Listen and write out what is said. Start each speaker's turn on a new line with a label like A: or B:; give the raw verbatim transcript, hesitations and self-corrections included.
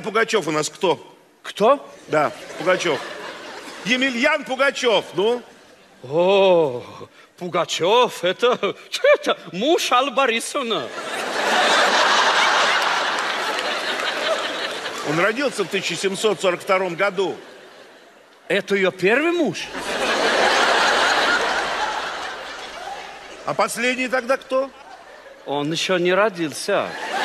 A: Пугачев у нас кто?
B: Кто?
A: Да, Пугачев. Емельян Пугачев, ну?
B: О, Пугачев, это, это муж Аллы Борисовны.
A: Он родился в тысяча семьсот сорок втором году.
B: Это ее первый муж?
A: А последний тогда кто?
B: Он еще не родился.